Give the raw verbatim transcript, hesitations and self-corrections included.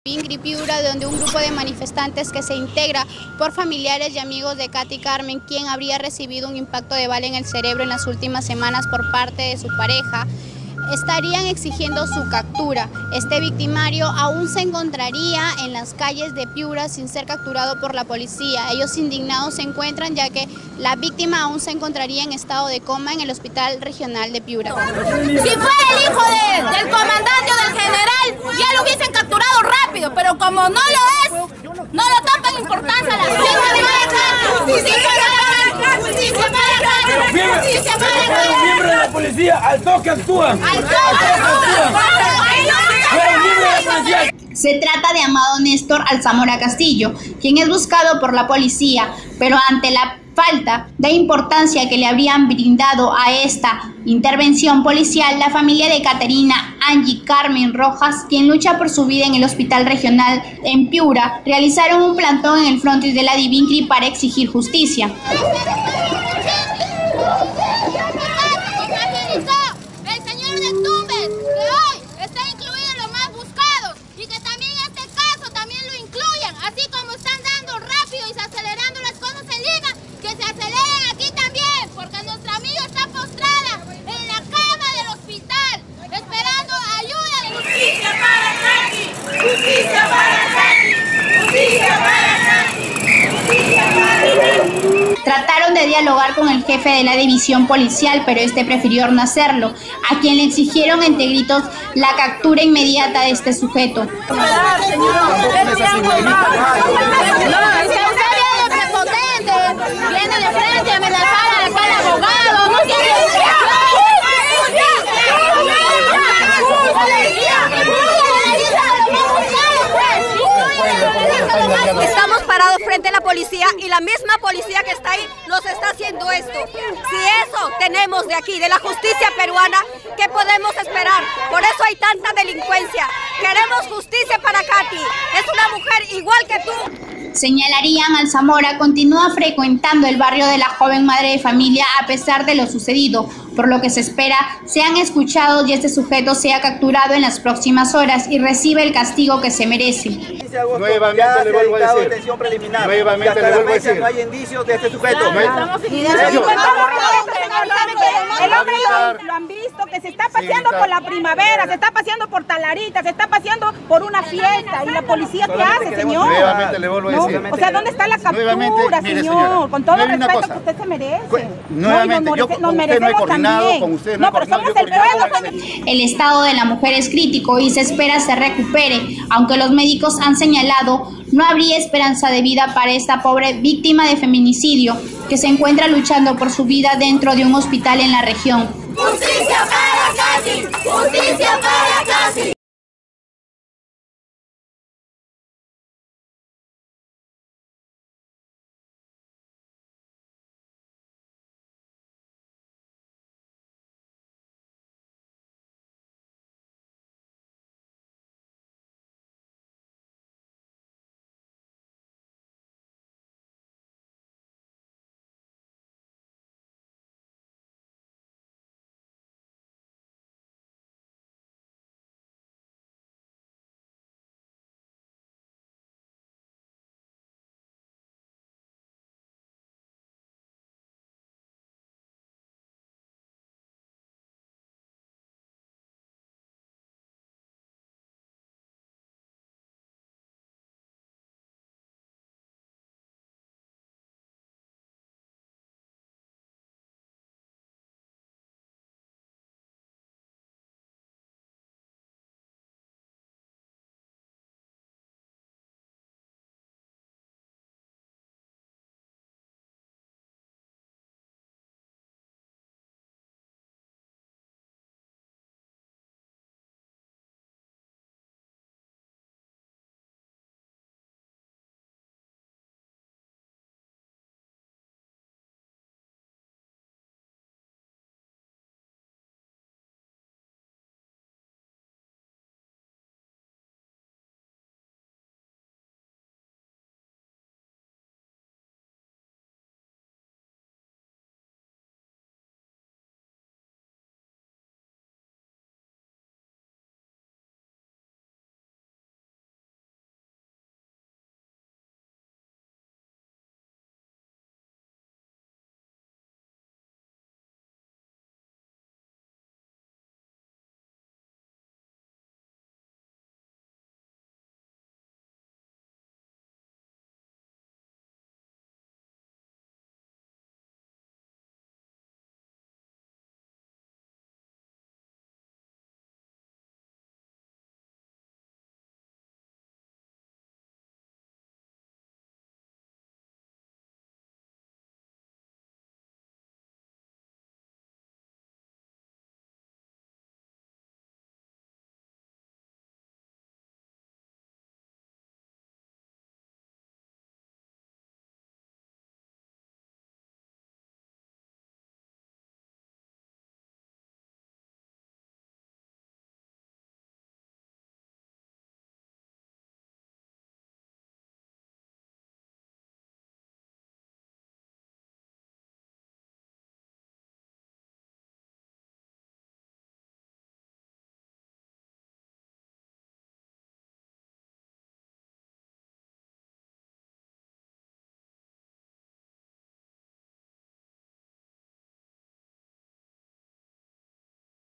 Ingrid Piura, donde un grupo de manifestantes que se integra por familiares y amigos de Katy Carmen, quien habría recibido un impacto de bala en el cerebro en las últimas semanas por parte de su pareja, estarían exigiendo su captura. Este victimario aún se encontraría en las calles de Piura sin ser capturado por la policía. Ellos indignados se encuentran ya que la víctima aún se encontraría en estado de coma en el Hospital Regional de Piura. Si fue el hijo de, del comandante o del general, ya lo hubiesen capturado rápido, pero como no lo es, no lo toman importancia a la gente. Los miembros de la policía al toque actúan. Al toque actúan. Se trata de Amado Néstor Alzamora Castillo, quien es buscado por la policía, pero ante la falta de importancia que le habrían brindado a esta intervención policial, la familia de Caterina Angie Carmen Rojas, quien lucha por su vida en el Hospital Regional en Piura, realizaron un plantón en el frontis de la Divincri para exigir justicia. El señor de Tumbes, que hoy está incluido en los más buscados, y que también este caso también lo incluyan, así como están dando rápido y se acelerando las cosas en Lima, que se aceleren aquí también, porque nuestra amiga está postrada en la cama del hospital, esperando ayuda de justicia para Katy, justicia para Katy, justicia para Katy, justicia para Katy. Trataron de dialogar con el jefe de la división policial, pero este prefirió no hacerlo, a quien le exigieron entre gritos la captura inmediata de este sujeto. Viene de frente a amenazar al cual abogado, no Estamos parados frente a la policía y la misma policía que está ahí nos está haciendo esto. Si eso tenemos de aquí, de la justicia peruana, ¿qué podemos esperar? Por eso hay tanta delincuencia. Queremos justicia para Katy. Es una mujer igual que tú. Señalarían, Alzamora continúa frecuentando el barrio de la joven madre de familia a pesar de lo sucedido, por lo que se espera sean escuchados y este sujeto sea capturado en las próximas horas y reciba el castigo que se merece. Nuevamente le vuelvo a decir. Detención preliminar. Nuevamente le vuelvo a decir. No hay indicios de este sujeto. No hay... El hombre lo, lo han visto, que se está paseando por la primavera, se está paseando por Talarita, se está paseando por una fiesta. ¿Y la policía qué hace, señor? Nuevamente le vuelvo a decir. No, o sea, ¿dónde está la captura, mire, señor? señora, Con todo el respeto cosa. que usted se merece. Nuevamente, no, yo merece, con usted no he coordinado, también. con usted no, no he coordinado. pero somos el pueblo también. El estado de la mujer es crítico y se espera se recupere, aunque los médicos han señalado no habría esperanza de vida para esta pobre víctima de feminicidio que se encuentra luchando por su vida dentro de un hospital en la región. ¡Justicia para Katy! ¡Justicia para Katy!